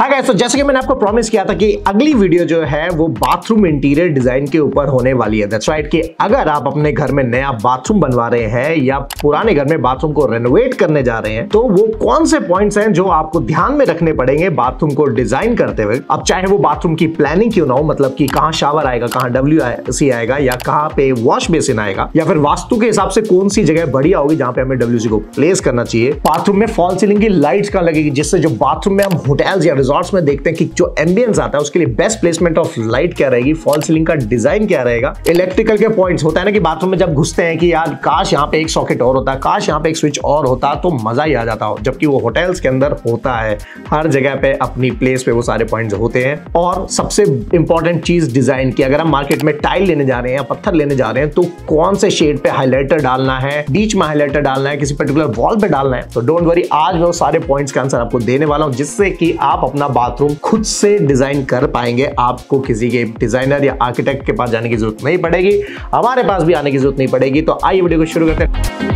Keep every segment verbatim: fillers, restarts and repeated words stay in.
हाँ गाइस, तो जैसे कि मैंने आपको प्रॉमिस किया था कि अगली वीडियो जो है वो बाथरूम इंटीरियर डिजाइन के ऊपर होने वाली है। दैट्स राइट कि अगर आप अपने घर में नया बाथरूम बनवा रहे हैं या पुराने घर में बाथरूम को रेनोवेट करने जा रहे हैं, तो वो कौन से पॉइंट्स हैं जो आपको ध्यान में रखने पड़ेंगे बाथरूम को डिजाइन करते हुए। अब चाहे वो बाथरूम की प्लानिंग क्यों ना हो, मतलब कि कहाँ शावर आएगा, कहाँ डब्ल्यू सी आएगा, या कहाँ पे वॉश बेसिन आएगा, या फिर वास्तु के हिसाब से कौन सी जगह बढ़िया होगी जहां पे हमें डब्ल्यू सी को प्लेस करना चाहिए। बाथरूम में फॉल सीलिंग की लाइट्स कहां लगेगी, जिससे जो बाथरूम में हम होटल्स या रिजॉर्ट्स में देखते हैं कि जो एम्बियंस आता है उसके लिए बेस्ट प्लेसमेंट ऑफ लाइट क्या रहेगी, फॉल सीलिंग का डिजाइन क्या रहेगा। इलेक्ट्रिकल के पॉइंट्स होता है ना कि बाथरूम में जब घुसते हैं कि यार काश यहाँ पे एक सॉकेट और होता, काश यहाँ पे एक स्विच और होता तो मजा ही आ जाता हो, जबकि वो होटल्स के अंदर होता है। हर जगह पे अपनी प्लेस पे वो सारे पॉइंट्स होते हैं। और सबसे इंपॉर्टेंट चीज डिजाइन की, अगर हम मार्केट में टाइल लेने जा रहे हैं या पत्थर लेने जा रहे हैं तो कौन से शेड पे हाइलाइटर डालना है, बीच में हाइलाइटर डालना है, किसी पर्टिकुलर वॉल पे डालना है। तो डोंट वरी, आज मैं वो सारे पॉइंट्स का आंसर आपको देने वाला हूं, जिससे कि आप अपना बाथरूम खुद से डिजाइन कर पाएंगे। आपको किसी के डिजाइनर या आर्किटेक्ट के पास जाने की जरूरत नहीं पड़ेगी, हमारे पास भी आने की जरूरत नहीं पड़ेगी। तो आइए वीडियो को शुरू करते हैं।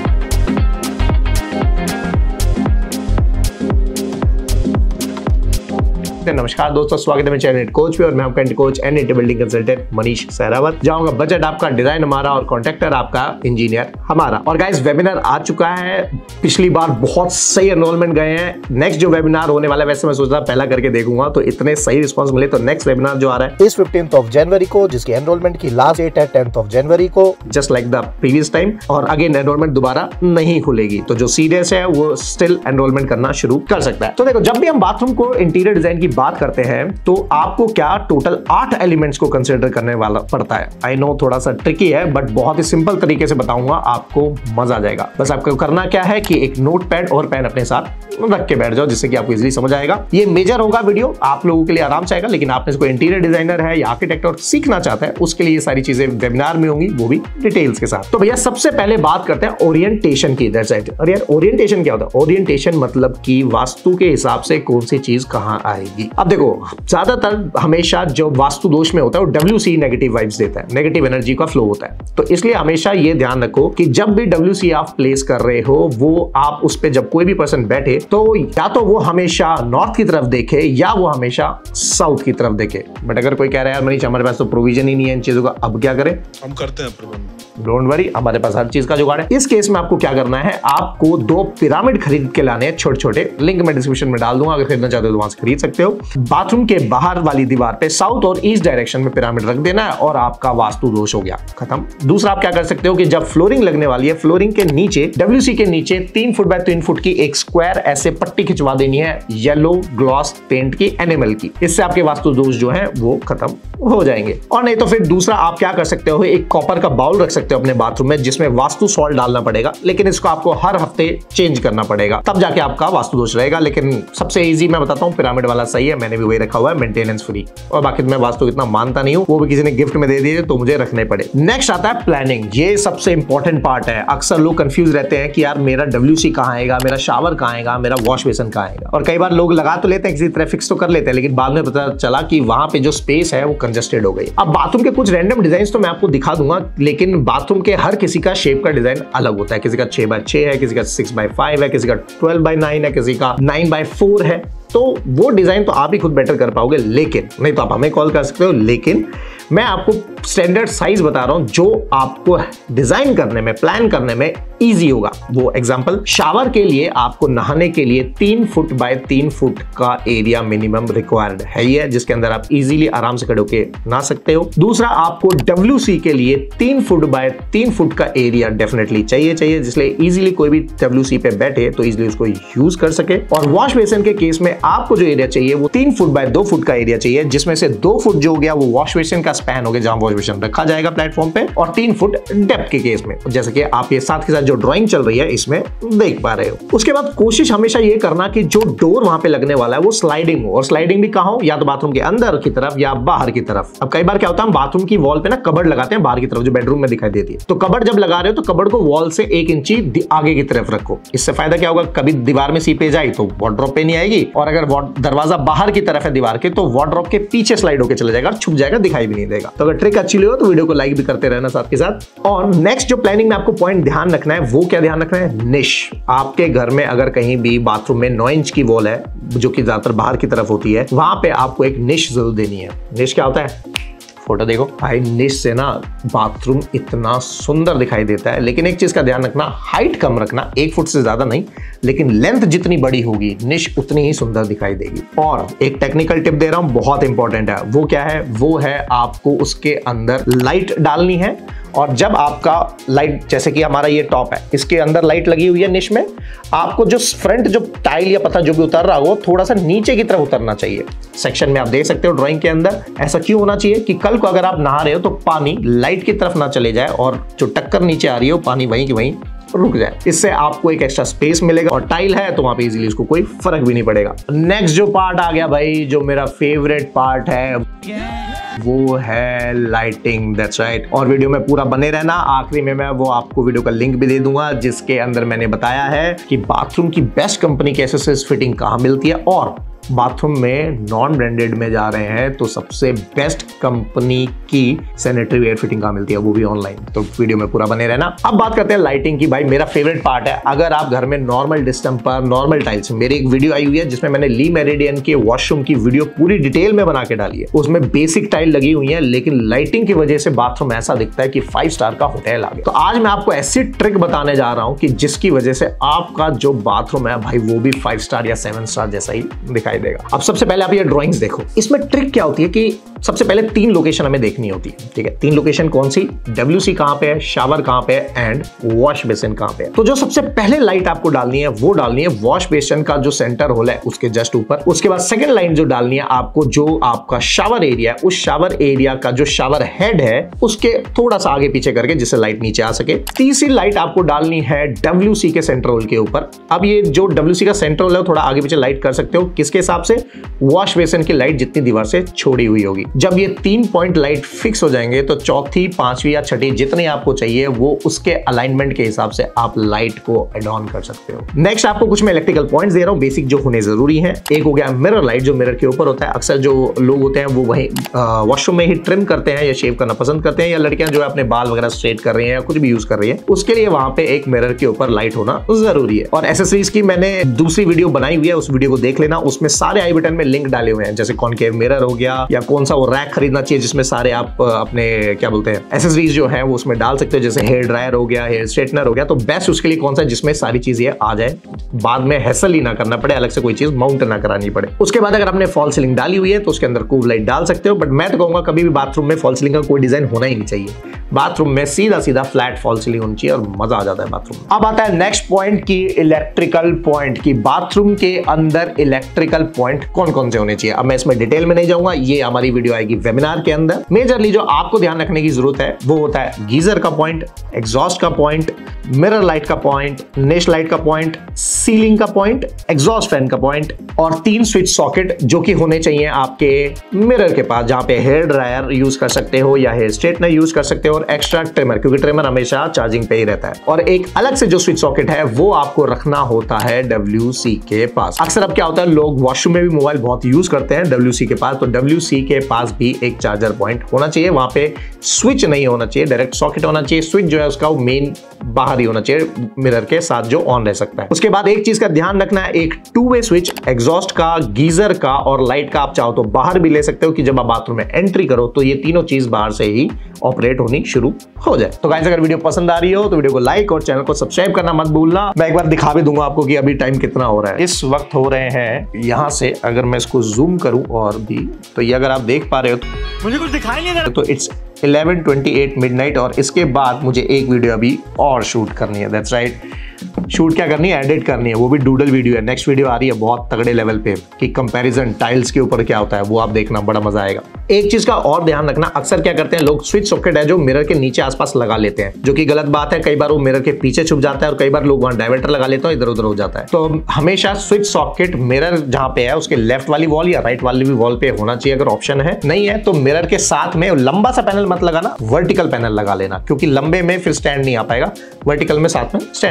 नमस्कार दोस्तों, स्वागत है मेरे चैनल कोच पे और मैं आपका coach and building consultant Manish Sehrawat. जाऊंगा बजट आपका, डिजाइन हमारा और कॉन्ट्रैक्टर आपका, इंजीनियर हमारा। और गाइस, वेबिनार आ चुका है। पिछली बार बहुत सही एनरोलमेंट गए हैं। नेक्स्ट जो वेबिनार होने वाला है, वैसे मैं सोच रहा पहला करके देखूंगा, तो इतने सही रिस्पॉन्स मिले तो नेक्स्ट वेबिनार जो आ रहा है इस फिफ्टींथ ऑफ जनवरी को, जिसकी एनरोलमेंट की लास्ट डेट है टेंथ ऑफ जनवरी को, just like the previous time. और अगेन एनरोलमेंट दोबारा नहीं खुलेगी, तो जो सीरियस है वो स्टिल एनरोलमेंट करना शुरू कर सकता है। तो देखो, जब भी हम बाथरूम को इंटीरियर डिजाइन की बात करते हैं तो आपको क्या टोटल आठ एलिमेंट्स को कंसीडर करने वाला पड़ता है। आई नो थोड़ा सा ट्रिकी है, बट बहुत ही सिंपल तरीके से बताऊंगा, आपको मजा आ जाएगा। बस आपको करना क्या है कि एक नोट पैड और पेन अपने साथ रख के बैठ जाओ, जिससे कि आपको इजीली समझ आएगा। ये मेजर होगा वीडियो, आप लोगों के लिए आराम से आएगा, लेकिन आपने इसको इंटीरियर डिजाइनर है या आर्किटेक्ट और सीखना चाहता है, उसके लिए ये सारी चीजें वेबिनार में होंगी, वो भी डिटेल्स के साथ। तो भैया सबसे पहले बात करते हैं ओरिएंटेशन की। That's right. और यार ओरिएंटेशन क्या होता है? ओरिएंटेशन मतलब कि वास्तु के हिसाब से कौन सी चीज कहां आएगी। अब देखो, ज्यादातर हमेशा जो वास्तु दोष में होता है वो डब्ल्यू सी नेगेटिव वाइब्स देता है, नेगेटिव एनर्जी का फ्लो होता है। तो इसलिए हमेशा ये ध्यान रखो कि जब भी डब्ल्यू सी आप प्लेस कर रहे हो, वो आप उस पे जब कोई भी पर्सन बैठे तो या तो वो हमेशा नॉर्थ की तरफ देखे या वो हमेशा साउथ की तरफ देखे। बट अगर कोई कह रहा है यार मनीष हमारे पास तो प्रोविजन ही नहीं है इन चीजों का, अब क्या करें? हम करते हैं प्रबंध, डोंट वरी, हमारे पास हर चीज का जुगाड़ है। इस केस में आपको क्या करना है, आपको दो पिरामिड खरीद के लाने हैं, छोटे छोटे। लिंक मैं डिस्क्रिप्शन में डाल दूंगा, अगर खरीदना चाहते हो तो वहां से खरीद सकते हो। बाथरूम के बाहर वाली दीवार पे साउथ और ईस्ट डायरेक्शन में पिरामिड रख देना है और आपका वास्तु दोष हो गया खत्म। दूसरा आप क्या कर सकते हो कि जब फ्लोरिंग लगने वाली है, फ्लोरिंग के नीचे डब्ल्यू सी के नीचे तीन फुट बाय तीन फुट की एक स्क्वायर ऐसे पट्टी खिंचवा देनी है, येलो ग्लॉस पेंट की, एनिमल की। इससे आपके वास्तु दोष जो है वो खत्म हो जाएंगे। और नहीं तो फिर दूसरा आप क्या कर सकते हो, एक कॉपर का बाउल रख सकते हो अपने बाथरूम में, जिसमें वास्तु सॉल्ट डालना पड़ेगा, लेकिन इसको आपको हर हफ्ते चेंज करना पड़ेगा, तब जाके आपका वास्तु दोष रहेगा। लेकिन सबसे इजी मैं बताता हूँ, पिरामिड वाला सही है, मैंने भी वही रखा हुआ है, मेंटेनेंस फ्री। और बाकी मैं वास्तु इतना मानता नहीं हूँ, वो भी किसी ने गिफ्ट में दे दिए तो मुझे रखने पड़े। नेक्स्ट आता है प्लानिंग। ये सबसे इंपॉर्टेंट पार्ट है। अक्सर लोग कंफ्यूज रहते हैं कि यार मेरा डब्ल्यू सी कहाँ आएगा, मेरा शावर कहाँ आएगा, मेरा वॉश बेसिन कहाँ आएगा। और कई बार लोग लगा तो लेते हैं, किसी तरह फिक्स तो कर लेते हैं, लेकिन बाद में पता चला कि वहां पे जो स्पेस है वो कंजेस्टेड हो गई। अब बाथरूम के कुछ रैंडम डिजाइन तो मैं आपको दिखा दूंगा, लेकिन बाथरूम के हर किसी का शेप का डिजाइन अलग होता है। किसी का छह बाय छह है, किसी का सिक्स बाय फाइव है, किसी का ट्वेल्व बाय नाइन है, किसी का नाइन बाय फोर है। तो वो डिजाइन तो आप ही खुद बेटर कर पाओगे, लेकिन नहीं तो आप हमें कॉल कर सकते हो। लेकिन मैं आपको स्टैंडर्ड साइज बता रहा हूं जो आपको डिजाइन करने में, प्लान करने में इजी होगा। वो एग्जांपल, शावर के लिए आपको नहाने के लिए तीन फुट बाय तीन फुट का एरिया मिनिमम रिक्वायर्ड है ही है, जिसके अंदर आप इजीली आराम से खड़े होके नहा सकते हो। दूसरा, आपको डब्ल्यू सी के लिए तीन फुट बाय तीन फुट का एरिया डेफिनेटली चाहिए चाहिए जिसलिए इजीली कोई भी डब्ल्यू सी पे बैठे तो इजीली उसको यूज कर सके। और वॉश बेसिन के केस में आपको जो एरिया चाहिए वो तीन फुट बाय दो फुट का एरिया चाहिए, जिसमें से दो फुट जो हो गया वो वॉश बेसिन का स्पैन हो गया, जहां वॉश बेसिन रखा जाएगा प्लेटफॉर्म पे, और तीन फुट डेप्थ के केस में, जैसे कि आप ये साथ के साथ जो ड्राइंग चल रही है इसमें देख पा रहे हो। उसके बाद कोशिश हमेशा ये करना कि जो डोर वहां पे लगने वाला है वो स्लाइडिंग हो, और स्लाइडिंग भी कहां हो, या तो बाथरूम के अंदर की तरफ या बाहर की तरफ। अब कई बार क्या होता है, हम बाथरूम की वॉल पे ना कबर्ड लगाते हैं बाहर की तरफ, जो बेडरूम में दिखाई देती है। तो कबर्ड जब लगा रहे हो तो कबर्ड को वॉल से एक इंची आगे की तरफ रखो। इससे फायदा क्या होगा, कभी दीवार में सीपेज आई तो वार्डरोब पे नहीं आएगी, और अगर दरवाजा बाहर की तरफ है दीवार के तो वार्डरोब के पीछे स्लाइड होकर चला जाएगा, छुप जाएगा, दिखाई भी नहीं नहीं देगा। तो अगर ट्रिक अच्छी लगी हो तो वीडियो को लाइक भी करते रहना साथ के साथ। और नेक्स्ट जो प्लानिंग में आपको पॉइंट ध्यान रखना है वो क्या ध्यान रखना है, निश। आपके घर में अगर कहीं भी बाथरूम में नौ इंच की वॉल है जो कि ज्यादातर बाहर की तरफ होती है, वहां पे आपको एक निश जरूर देनी है। निश क्या होता है, फोटो देखो भाई, निश से ना बाथरूम इतना सुंदर दिखाई देता है। लेकिन एक चीज का ध्यान रखना, हाइट कम रखना, एक फुट से ज्यादा नहीं, लेकिन लेंथ जितनी बड़ी होगी निश उतनी ही सुंदर दिखाई देगी। और एक टेक्निकल टिप दे रहा हूं, बहुत इंपॉर्टेंट है। वो क्या है, वो है आपको उसके अंदर लाइट डालनी है। और जब आपका लाइट, जैसे कि हमारा ये टॉप है, इसके अंदर लाइट लगी हुई है निश में, आपको जो फ्रंट जो टाइल या पत्थर जो भी उतर रहा हो थोड़ा सा नीचे की तरफ उतरना चाहिए। सेक्शन में आप देख सकते हो ड्राइंग के अंदर। ऐसा क्यों होना चाहिए कि कल को अगर आप नहा रहे हो तो पानी लाइट की तरफ ना चले जाए और जो टक्कर नीचे आ रही हो पानी वहीं की वहीं रुक जाए। इससे आपको एक एक्स्ट्रा स्पेस मिलेगा और टाइल है तो वहां पे इजीली उसको कोई फर्क भी नहीं पड़ेगा। नेक्स्ट जो पार्ट आ गया भाई, जो मेरा फेवरेट पार्ट है, वो है लाइटिंग। That's right. और वीडियो में पूरा बने रहना। आखिरी में मैं वो आपको वीडियो का लिंक भी दे दूंगा जिसके अंदर मैंने बताया है कि बाथरूम की बेस्ट कंपनी की एसएसएस फिटिंग कहां मिलती है, और बाथरूम में नॉन ब्रांडेड में जा रहे हैं तो सबसे बेस्ट कंपनी की सैनिटरी वेयर फिटिंग कहां मिलती है, वो भी ऑनलाइन। तो वीडियो में पूरा बने रहना। अब बात करते हैं लाइटिंग की। भाई मेरा फेवरेट पार्ट है, अगर आप घर में नॉर्मल डिस्टेंपर, नॉर्मल टाइल्स, मेरी एक वीडियो आई हुई है जिसमें मैंने ली मेरिडियन के वॉशरूम की वीडियो पूरी डिटेल में बना के डाली है। उसमें बेसिक टाइल लगी हुई है, लेकिन लाइटिंग की वजह से बाथरूम ऐसा दिखता है कि फाइव स्टार का होटल आ गया। तो आज मैं आपको ऐसी ट्रिक बताने जा रहा हूं कि जिसकी वजह से आपका जो बाथरूम है भाई वो भी फाइव स्टार या सेवन स्टार जैसा ही दिखाई देगा। अब सबसे पहले आप ये ड्राइंग्स देखो। इसमें ट्रिक क्या होती है कि सबसे पहले तीन लोकेशन हमें देखनी होती है। ठीक है, तीन लोकेशन कौन सी, डब्ल्यूसी कहां पे है, शावर कहां पे है एंड वॉश बेसिन कहां पे है। तो जो सबसे पहले लाइट आपको डालनी है वो डालनी है वॉश बेसिन का जो सेंटर होल है उसके जस्ट ऊपर। उसके बाद सेकंड लाइन जो डालनी है आपको, जो आपका शावर एरिया है उस शावर एरिया का जो शावर हेड है उसके थोड़ा सा आगे पीछे करके जिससे लाइट नीचे आ सके। तीसरी लाइट आपको डालनी है डब्ल्यूसी के सेंटर होल के ऊपर। अब ये जो डब्ल्यूसी का सेंटर होल है थोड़ा आगे पीछे लाइट कर सकते हो, किसके हिसाब से, वॉश बेसिन की लाइट जितनी दीवार से छोड़ी हुई होगी। जब ये तीन पॉइंट लाइट फिक्स हो जाएंगे तो चौथी, पांचवी या छठी जितनी आपको चाहिए वो उसके अलाइनमेंट के हिसाब से आप लाइट को एड ऑन कर सकते हो। नेक्स्ट आपको कुछ मैं इलेक्ट्रिकल पॉइंट्स दे रहा हूं बेसिक जो होने जरूरी हैं। एक हो गया मिरर लाइट, जो मिरर के ऊपर होता है। अक्सर जो लोग होते हैं वो वही वॉशरूम में ही ट्रिम करते हैं या शेव करना पसंद करते हैं, या लड़कियां जो है अपने बाल वगैरह स्ट्रेट कर रही हैं या कुछ भी यूज कर रही है, उसके लिए वहां पे एक मिरर के ऊपर लाइट होना जरूरी है। और एसेसरीज की मैंने दूसरी वीडियो बनाई हुई है, उस वीडियो को देख लेना। उसमें सारे आई बटन में लिंक डाले हुए हैं, जैसे कॉनकेव मिरर हो गया, या कौन सा वो रैक खरीदना चाहिए जिसमें सारे आप अपने क्या बोलते हैं एसेसरीज जो है वो उसमें डाल सकते हो, जैसे हेयर ड्रायर हो गया, हेयर स्ट्रेटनर हो गया। तो बेस्ट उसके लिए कौन सा जिसमें सारी चीजें आ जाए, बाद में हैसल ही ना करना पड़े, अलग से कोई चीज माउंट ना करानी पड़े। उसके बाद अगर आपने फॉल सीलिंग डाली हुई है तो उसके अंदर कूल लाइट डाल सकते हो, बट मैं तो कहूंगा कभी भी बाथरूम में फॉल सीलिंग का कोई डिजाइन होना ही नहीं चाहिए। बाथरूम में सीधा सीधा फ्लैट फॉल सीलिंग होनी चाहिए और मजा आ जाता है बाथरूम। अब आता है नेक्स्ट पॉइंट की इलेक्ट्रिकल पॉइंट की। बाथरूम के अंदर इलेक्ट्रिकल पॉइंट कौन कौन से होने चाहिए, अब मैं इसमें डिटेल में नहीं जाऊंगा, ये हमारी वीडियो आएगी वेबिनार के अंदर। मेजरली जो आपको ध्यान रखने की जरूरत है वो होता है गीजर का पॉइंट, एग्जॉस्ट का पॉइंट, मिरर लाइट का पॉइंट, नेश लाइट का पॉइंट, सीलिंग का पॉइंट, एग्जॉस्ट फैन का पॉइंट, और तीन स्विच सॉकेट जो कि होने चाहिए आपके मिरर के पास, जहां पे हेयर ड्रायर यूज कर सकते हो या हेयर स्ट्रेटनर यूज कर सकते हो, और एक्स्ट्रा ट्रिमर, क्योंकि ट्रिमर हमेशा चार्जिंग पे ही रहता है। और एक अलग से जो स्विच सॉकेट है वो आपको रखना होता है डब्ल्यूसी के पास। अक्सर अब क्या होता है, लोग वॉशरूम में भी मोबाइल बहुत यूज करते हैं डब्ल्यूसी के पास, तो डब्ल्यूसी के पास भी एक चार्जर पॉइंट होना चाहिए। वहां पे स्विच नहीं होना चाहिए, डायरेक्ट सॉकेट होना चाहिए। स्विच जो है उसका मेन बाहर ही होना चाहिए, मिरर के साथ जो ऑन रह सकता है। उसके बाद एक चीज का ध्यान रखना है, एक टू वे स्विच एग्जॉस्ट का, गीजर का और लाइट का आप चाहो तो बाहर भी ले सकते हो कि जब आप बाथरूम में एंट्री करो तो ये तीनों चीज बाहर से ही ऑपरेट होनी शुरू हो जाए। तो गाइस अगर वीडियो पसंद आ रही हो तो वीडियो को लाइक और चैनल को सब्सक्राइब करना मत भूलना। मैं एक बार दिखा भी दूंगा आपको कि अभी टाइम कितना हो रहा है। इस वक्त हो रहे हैं यहां से, अगर मैं इसको जूम करूं और भी, तो ये अगर आप देख पा रहे हो तो मुझे कुछ दिखाई नहीं दे रहा, तो it's eleven twenty eight midnight, और इसके बाद मुझे एक वीडियो अभी और शूट करनी है। दैट्स राइट, शूट क्या करनी है, एडिट करनी है, वो भी डूडल वीडियो है। नेक्स्ट वीडियो आ रही है बहुत तगड़े लेवल पे कि कंपैरिजन टाइल्स के ऊपर क्या होता है, वो आप देखना, बड़ा मजा आएगा। एक चीज का और ध्यान रखना, अक्सर क्या करते हैं लोग, स्विच सॉकेट है जो मिरर के नीचे आसपास लगा लेते हैं, जो कि गलत बात है। कई बार वो मिरर के पीछे छुप जाता है और कई बार लोग वहां डाइवर्टर लगा लेते हैं, इधर उधर हो जाता है। तो हमेशा स्विच सॉकेट मिरर जहां पे है उसके लेफ्ट वाली वॉल या राइट वाली भी वॉल पे होना चाहिए, अगर ऑप्शन है। नहीं है तो मिरर के साथ में लंबा सा पैनल मत लगाना, वर्टिकल पैनल लगा लेना, क्योंकि लंबे में फिर स्टैंड नहीं आ पाएगा, वर्टिकल में साथ में स्टैंड आ जाता है।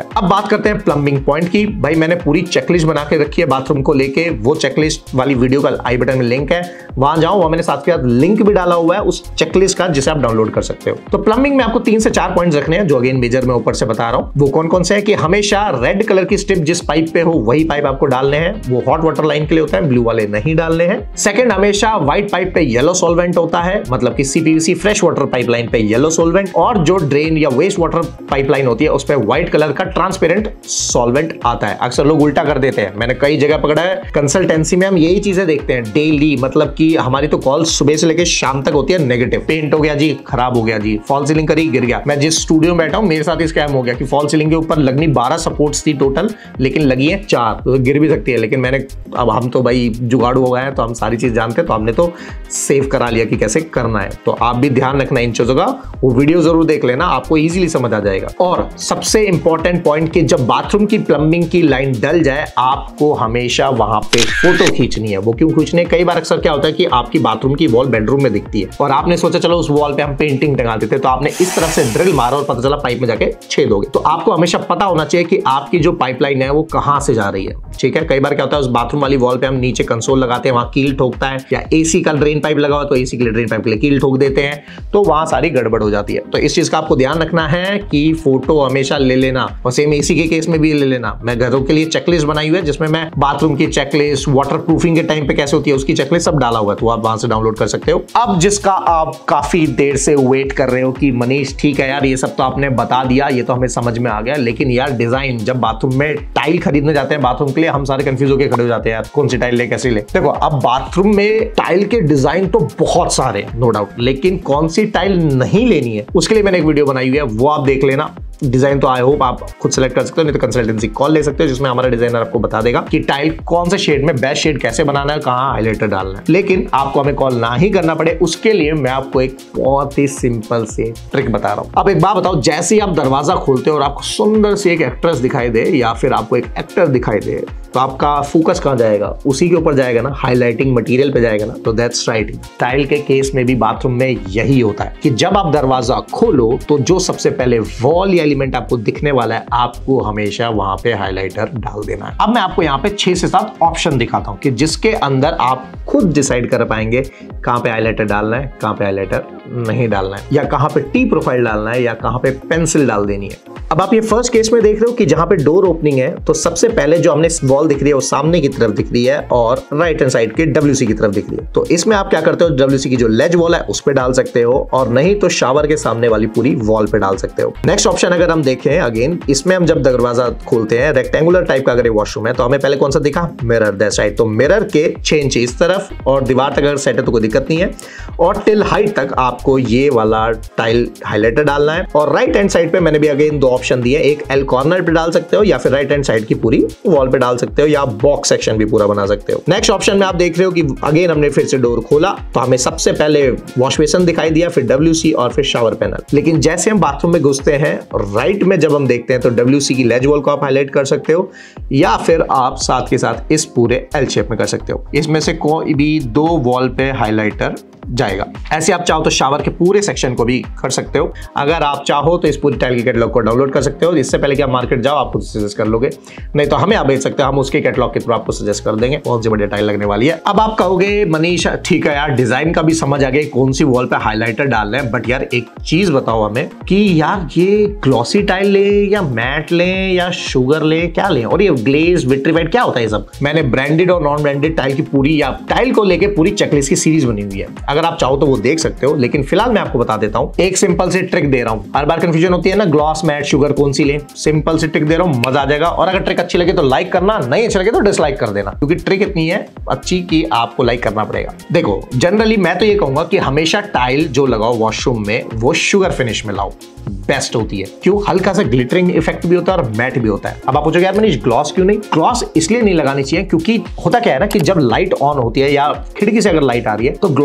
अब बात करते हैं प्लम्बिंग पॉइंट की। भाई मैंने पूरी चेकलिस्ट बना के रखी है बाथरूम को लेके, वो चेकलिस्ट वाली वीडियो का आई बटन में लिंक है, वहां जाओ, वहां मैंने साथ के साथ लिंक भी डाला हुआ है उस चेकलिस्ट का जिसे आप डाउनलोड कर सकते हो। तो प्लम्बिंग में आपको तीन से चार पॉइंट्स रखने हैं जो अगेन मेजर में ऊपर से बता रहा हूं। वो कौन कौन से है कि हमेशा रेड कलर की स्ट्रिप जिस पाइप पे हो वही पाइप आपको डालने हैं, वो हॉट वाटर लाइन के लिए होता है, ब्लू वाले नहीं डालने हैं। सेकंड, हमेशा व्हाइट पाइप पे येलो सॉल्वेंट होता है, मतलब कि सीपीवीसी फ्रेश वाटर पाइपलाइन पे येलो सॉल्वेंट, और जो ड्रेन या वेस्ट वाटर पाइपलाइन होती है उस पे व्हाइट कलर का ट्रांसपेरेंट सॉल्वेंट आता है। अक्सर लोग उल्टा कर देते हैं, मैंने कई जगह पकड़ा है। कंसल्टेंसी में हम यही चीजें देखते हैं डेली, मतलब कि हमारी तो कॉल सुबह से लेकर शाम तक होती है नेगेटिव, पेंट हो गया जी, खराब हो गया जी, फॉल सीलिंग करी गिर गया। मैं जिस स्टूडियो में बैठा हूं मेरे साथ ही स्कैम हो गया कि फॉल सीलिंग के ऊपर लगनी बारह सपोर्ट्स थी टोटल, लेकिन लगी है चार, तो गिर भी सकती है। लेकिन मैंने, अब हम तो भाई जुगाड़ू हो गए हैं तो हम सारी चीज जानते हैं, तो हमने तो सेव करा लिया कि कैसे करना है। तो आप भी ध्यान रखना इन चीजों का, वो वीडियो जरूर देख लेना, आपको इजीली समझ आ जाएगा। और सबसे इंपॉर्टेंट पॉइंट कि जब बाथरूम की प्लम्बिंग की लाइन डल जाए आपको हमेशा वहां पे फोटो खींचनी है। वो क्यों खींचनी है? कई बार अक्सर क्या होता है कि आपकी बाथरूम की वॉल बेडरूम में दिखती है और आपने सोचा चलो उस वॉल पे हम पेंटिंग टंगा देते, तो आपने इस तरफ से ड्रिल मारा और पता चला पाइप में जाके छेद हो गए। तो आपको हमेशा पता होना चाहिए कि आपकी जो पाइपलाइन है वो कहां से जा रही है, ठीक है। कई बार क्या होता है उस बाथरूम वाली वॉल पे हम नीचे कंसोल लगाते हैं, वहां कील ठोकता है, या एसी का ड्रेन पाइप लगा हुआ तो एसी के लिए ड्रेन पाइप के लिए कील ठोक देते हैं, तो वहां सारी गड़बड़ हो जाती है। तो इस चीज का आपको ध्यान रखना है कि फोटो हमेशा ले लेना, और सेम एसी के केस में भी ले लेना। मैं घरों के लिए चेकलिस्ट बनाई हुई है जिसमें मैं बाथरूम की चेकलिस्ट, वाटर प्रूफिंग के टाइम पे कैसे होती है उसकी चेकलिस्ट सब डाला हुआ है, तो आप वहां से डाउनलोड कर सकते हो। अब जिसका आप काफी देर से वेट कर रहे हो कि मनीष ठीक है यार ये सब तो आपने बता दिया, ये तो हमें समझ में आ गया, लेकिन यार डिजाइन, जब बाथरूम में टाइल खरीदने जाते हैं बाथरूम के लिए हम सारे कंफ्यूज होकर खड़े हो जाते हैं यार कौन सी टाइल ले कैसे ले। देखो अब बाथरूम में टाइल के डिजाइन तो बहुत सारे नो डाउट, लेकिन कौन सी टाइल नहीं लेनी है उसके लिए मैंने एक वीडियो बनाई हुई है, वो आप देख लेना। डिजाइन तो आई होप आप खुद सेलेक्ट कर सकते हो, नहीं तो कंसल्टेंसी कॉल ले सकते हो जिसमें हमारा डिजाइनर आपको बता देगा कि टाइल कौन से शेड में बेस्ट शेड कैसे बनाना है, कहां हाइलाइटर डालना है। लेकिन आपको हमें कॉल ना ही करना पड़े उसके लिए मैं आपको एक बहुत ही सिंपल से ट्रिक बता रहा हूं। अब एक बात बताओ, जैसे ही आप दरवाजा खोलते हो और आपको सुंदर सी एक एक्ट्रेस दिखाई दे या फिर आपको एक एक्टर दिखाई दे, तो आपका फोकस कहां जाएगा? उसी के ऊपर जाएगा ना, हाईलाइटिंग मटेरियल पे जाएगा ना। तो दैट्स राइट, टाइल के केस में भी बाथरूम में यही होता है कि जब आप दरवाजा खोलो तो जो सबसे पहले वॉल या एलिमेंट आपको दिखने वाला है आपको हमेशा वहां पे हाइलाइटर डाल देना है। अब मैं आपको यहाँ पे छह से सात ऑप्शन दिखाता हूँ कि जिसके अंदर आप खुद डिसाइड कर पाएंगे कहां पे हाइलाइटर डालना है, कहां पे हाइलाइटर नहीं डालना है, या कहां पे टी प्रोफाइल डालना है, या कहां पे पेंसिल डाल देनी है। अब आप ये फर्स्ट केस में देख रहे हो कि जहां पे डोर ओपनिंग है तो सबसे पहले जो हमने वॉल दिख रही है वो सामने की तरफ दिख रही है और राइट हैंड साइड के डब्ल्यूसी की तरफ दिख रही है। तो इसमें आप क्या करते हो, डब्ल्यूसी की जो लेज वॉल है उस पे डाल सकते हो, और नहीं तो शावर के सामने वाली पूरी वॉल पे डाल सकते हो। नेक्स्ट ऑप्शन अगर हम देखें अगेन, इसमें हम जब दरवाजा खोलते हैं रेक्टेंगुलर टाइप का अगर वॉशरूम है तो हमें पहले कौन सा दिखा, मिरर दैट साइड। तो मिरर के छह इंच इस तरफ और दीवार तक अगर सेट है तो कोई दिक्कत नहीं है, और टिल हाइट तक आपको ये वाला टाइल हाइलाइटर डालना है। और राइट हैंड साइड पे मैंने भी अगेन दो ऑप्शन दिए, एक एल कॉर्नर पे डाल सकते हो या फिर राइट हैंड साइड की पूरी वॉल पे डाल सकते हो, या बॉक्स सेक्शन भी पूरा बना सकते हो। नेक्स्ट ऑप्शन में आप देख रहे हो कि अगेन हमने फिर से डोर खोला तो हमें सबसे पहले वॉश बेसिन दिखाई दिया, फिर डब्ल्यूसी और फिर शावर पैनल। लेकिन जैसे हम बाथरूम में घुसते हैं राइट में जब हम देखते हैं तो डब्ल्यूसी की लेज वॉल को आप हाईलाइट कर सकते हो, या फिर आप साथ के साथ इस पूरे एल शेप में कर सकते हो। इसमें से कोई भी दो वॉल पे हाइलाइटर जाएगा। ऐसे आप चाहो तो शावर के पूरे सेक्शन को भी कर सकते हो। अगर आप चाहो तो इस पूरी टाइल की कैटलॉग को डाउनलोड कर सकते हो, इससे पहले कि आप मार्केट जाओ आप खुद सजेस्ट कर लोगे, नहीं तो हमें आप भेज सकते हो, हम उसके कैटलॉग के थ्रू आपको सजेस्ट कर देंगे। बहुत सी बढ़िया टाइल लगने वाली है। अब आप कहोगे मनीष ठीक है यार डिजाइन का भी समझ आ गया कौन सी वॉल पे हाईलाइटर डालना है, बट यार एक चीज बताओ हमें कि यार ये ग्लॉसी टाइल ले या मैट ले या शुगर ले, क्या ले, और ये ग्लेज विट्रीफाइड क्या होता है ये सब। मैंने ब्रांडेड और नॉन ब्रांडेड टाइल की पूरी या टाइल को लेके पूरी चेकलिस्ट की सीरीज बनी हुई है, अगर आप चाहो तो वो देख सकते हो। लेकिन फिलहाल मैं आपको बता देता हूं, एक सिंपल सी ट्रिक दे रहा हूं। हर बार कंफ्यूजन होती है ना ग्लॉस मैट शुगर कौन सी ले, सिंपल सी ट्रिक दे रहा हूं, मजा आ जाएगा। और अगर ट्रिक अच्छी लगे तो लाइक करना, नहीं अच्छी लगे तो डिसलाइक कर देना, क्योंकि ट्रिक इतनी है अच्छी कि आपको लाइक करना पड़ेगा। देखो जनरली मैं तो ये कहूंगा कि हमेशा टाइल जो लगाओ वॉशरूम में वो शुगर फिनिश में लाओ, बेस्ट होती है। क्यों? हल्का सा ग्लिटरिंग इफेक्ट भी होता है और मैट भी होता है। अब आप पूछोगे यार मनीष ग्लॉस क्यों नहीं? ग्लॉस इसलिए नहीं लगानी चाहिए क्योंकि होता क्या है ना कि जब लाइट ऑन होती है या खिड़की से अगर लाइट आ रही है तो ग्लॉस टाइल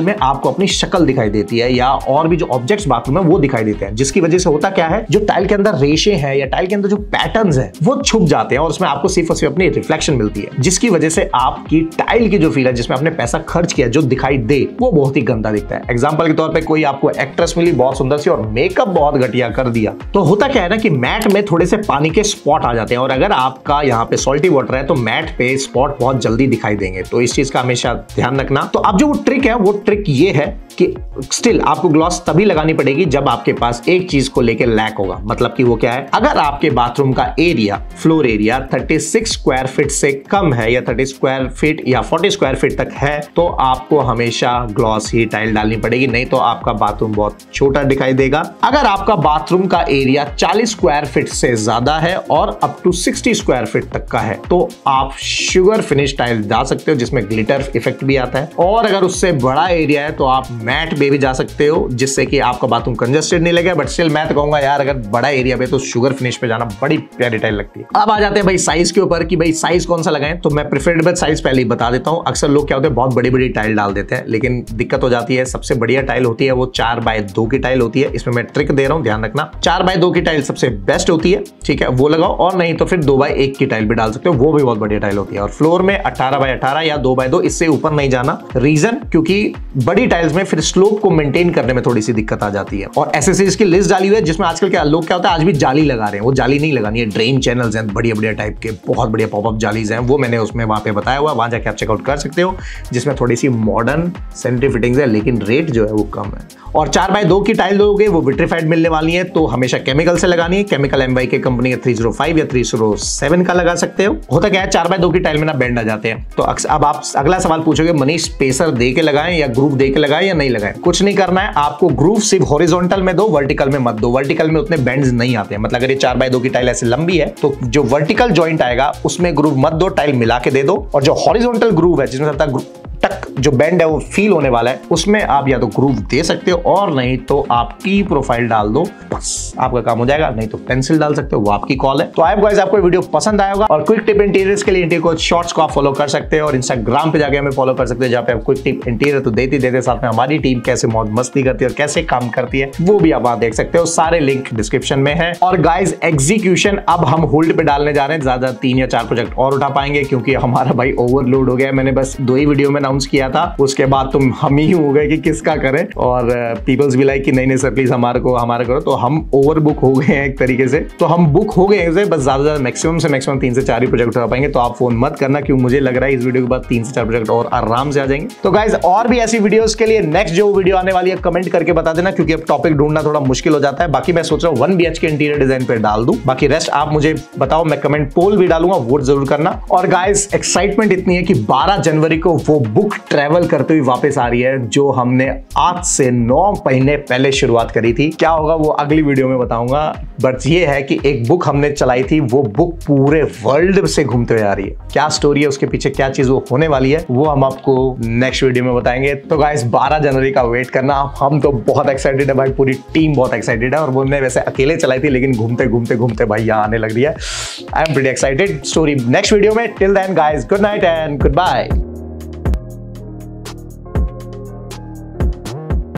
टाइल में आपको अपनी शक्ल दिखाई देती है या और भी जो ऑब्जेक्ट्स बाथरूम में वो दिखाई देते हैं, जिसकी वजह से होता क्या है, जो टाइल के अंदर रेशे हैं या टाइल के अंदर जो पैटर्न्स है वो छुप जाते हैं और उसमें आपको सिर्फ और सिर्फ अपनी रिफ्लेक्शन मिलती है, जिसकी वजह से आपकी टाइल की जो फील है जिसमें आपने पैसा खर्च किया जो दिखाई दे वो बहुत ही गंदा दिखता है। एग्जाम्पल के तौर पर कोई आपको एक्ट्रेस मिली बहुत सुंदर सी और मेकअप बहुत घटिया कर दिया, तो होता क्या है ना कि मैट में थोड़े से पानी के स्पॉट आ जाते हैं और अगर आपका यहाँ पे सॉल्टी वाटर है तो मैट पे स्पॉट बहुत जल्दी दिखाई देंगे। तो इस चीज का हमेशा ध्यान रखना। तो अब जो वो ट्रिक है वो ट्रिक ये है कि स्टिल आपको ग्लॉस तभी लगानी पड़ेगी जब आपके पास एक चीज को लेकर लैक होगा। मतलब कि वो क्या है, अगर आपके बाथरूम का एरिया फ्लोर एरिया छत्तीस स्क्वायर फीट से कम है या तीस स्क्वायर फीट या चालीस स्क्वायर फीट तक है तो आपको हमेशा ग्लॉस ही टाइल डालनी पड़ेगी, नहीं तो आपका बाथरूम बहुत छोटा दिखाई देगा। अगर आपका बाथरूम का एरिया चालीस स्क्वायर फीट से ज्यादा है और अप टू साठ स्क्वायर फीट तक का है तो आप शुगर फिनिश टाइल डाल सकते हो जिसमें ग्लिटर इफेक्ट भी आता है। और अगर उससे बड़ा एरिया है तो आप मैट पे भी जा सकते हो जिससे कि आपका बाथरूम कंजेस्टेड नहीं लगे। बट स्टिल मैं तो कहूंगा यार अगर बड़ा एरिया पे तो शुगर फिनिश पे जाना बड़ी प्यारी टाइल लगती है। अब आ जाते हैं भाई साइज के ऊपर कि भाई साइज कौन सा लगाएं, तो मैं प्रेफरेबल साइज पहले ही बता देता हूं। अक्सर लोग क्या होते हैं बहुत बड़ी बड़ी टाइल डाल देते हैं लेकिन दिक्कत हो जाती है। सबसे बढ़िया टाइल होती है वो चार बाय दो की टाइल होती है। इसमें मैं ट्रिक दे रहा हूं, ध्यान रखना। चार बाय दो की टाइल सबसे बेस्ट होती है, ठीक है, वो लगाओ। और नहीं तो फिर दो बाय एक की टाइल भी डाल सकते हो, वो भी बहुत बढ़िया टाइल होती है। और फ्लोर में अठारह बाय अठारह या दो बाय दो, इससे ऊपर नहीं जाना। रीजन क्योंकि बड़ी टाइल्स में फिर स्लोप को मेंटेन करने में थोड़ी सी दिक्कत आ जाती है। और एसेसरीज की लिस्ट डाली हुई है जिसमें आजकल क्या लोग क्या होता है आज भी जाली लगा रहे हैं। वो जाली नहीं लगानी है, ड्रेन चैनल्स हैं बढ़िया बढ़िया टाइप के, बहुत बढ़िया पॉपअप जालीज हैं, वो मैंने उसमें वहां पे बताया हुआ, वहां जाके आप चेकआउट कर सकते हो, जिसमें थोड़ी सी मॉडर्न सैनिटरी फिटिंग्स है लेकिन रेट जो है वो कम है। और चार बाय दो की टाइल दोगे वो विट्रीफाइड मिलने वाली है तो हमेशा केमिकल से लगानी है। केमिकल एम वाई के कंपनी का तीन सौ पाँच या तीन सौ सात का लगा सकते हो। होता क्या है चार बाय दो की टाइल में ना बेंड आ जाते हैं। तो अब आप अगला सवाल पूछोगे मनीष स्पेसर दे के लगाएं या ग्रूव दे के लगाएं या नहीं लगाएं। कुछ नहीं करना है आपको, ग्रूव सिर्फ हॉरिजॉन्टल में दो, वर्टिकल में मत दो। वर्टिकल में उतने बेंड्स नहीं आते हैं। मतलब अगर ये चार बाय दो की टाइल ऐसे लंबी है तो जो वर्टिकल जॉइंट आएगा उसमें ग्रूव मत दो, टाइल मिला के दे दो। और जो हॉरिजॉन्टल ग्रूव है जिसमें टक जो बेंड है वो फील होने वाला है उसमें आप या तो ग्रूव दे सकते हो और नहीं तो आप की प्रोफाइल डाल दो, बस आपका काम हो जाएगा। नहीं तो पेंसिल डाल सकते हो, वो आपकी कॉल है। तो आई होप गाइस आपको वीडियो पसंद आया होगा। और क्विक टिप इंटीरियर्स के लिए इंटीरियर कोच शॉर्ट्स को आप फॉलो कर सकते हो और इंस्टाग्राम पे जाके हमें फॉलो कर सकते हो जहाँ पे आप क्विक टिप इंटीरियर तो देती देते साथ में हमारी टीम कैसे मौज मस्ती करती है और कैसे काम करती है वो भी आप वहां देख सकते हो। सारे लिंक डिस्क्रिप्शन में है। और गाइज एग्जीक्यूशन अब हम होल्ड पे डालने जा रहे हैं, ज्यादा तीन या चार प्रोजेक्ट और उठा पाएंगे क्योंकि हमारा भाई ओवरलोड हो गया। मैंने बस दो ही वीडियो में अनाउंस किया था, उसके बाद तुम हम ही हो गए कि किसका करें। और पीपल्स भी लाइक कि नहीं नहीं सर प्लीज हमारे को हमारा करो। तो हम ओवर बुक हो गए हैं एक तरीके से, तो हम बुक हो गए हैं, बस ज्यादा ज्यादा मैक्सिमम से मैक्सिमम तीन से चार ही प्रोजेक्ट उठा पाएंगे। तो आप फोन मत करना क्यों, मुझे लग रहा है इस वीडियो के बाद तीन से चार प्रोजेक्ट और आराम से आ जाएंगे। तो गाइज और भी ऐसी वीडियोस के लिए नेक्स्ट जो वीडियो आने वाली है कमेंट करके बता देना क्योंकि अब टॉपिक ढूंढना थोड़ा मुश्किल हो जाता है। बाकी मैं सोच रहा हूँ वन बी एच के इंटीरियर डिजाइन पे डाल दूं, बाकी रेस्ट आप मुझे बताओ, मैं कमेंट पोल भी डालूंगा, वोट जरूर करना। और गाइज एक्साइटमेंट इतनी है कि बारह जनवरी को वो बुक ट्रेवल करते हुए वापस आ रही है जो हमने आज से नौ महीने पहले शुरुआत करी थी। क्या होगा वो अगली वीडियो में बताऊंगा। बट ये है कि एक बुक हमने चलाई थी, वो बुक पूरे वर्ल्ड से घूमते हुए आ रही है। क्या स्टोरी है उसके पीछे, क्या चीज वो होने वाली है, वो हम आपको नेक्स्ट वीडियो में बताएंगे। तो गाइस बारह जनवरी का वेट करना। हम तो बहुत एक्साइटेड है भाई, पूरी टीम बहुत एक्साइटेड है। और वो वैसे अकेले चलाई थी लेकिन घूमते घूमते घूमते भाई यहाँ आने लग रही है। I am pretty excited. Story next video में। Till then guys good night and good bye.